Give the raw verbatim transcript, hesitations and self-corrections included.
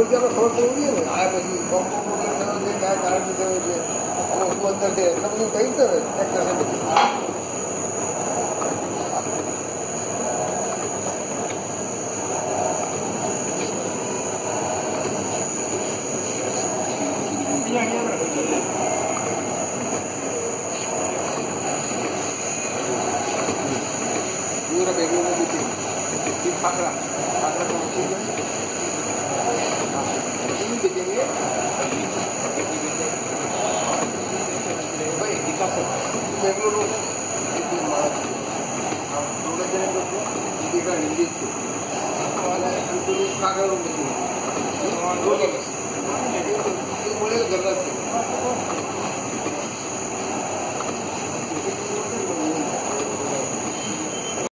बोलते આપણે ખબર પડવી ને આ પછી કોમ્પ્યુટર છે કયા કારણ થયો છે શું અંદર છે એટલે બધું કઈ કરે ચેક કરે બધું पूरा बेंगलुरु में भी थी पाकड़ा पाकड़ा को ठीक है ini देखेंगे भाई विकास बेंगलुरु itu malah हम लोग जने को दीदी का हिंदी से वाला itu kagak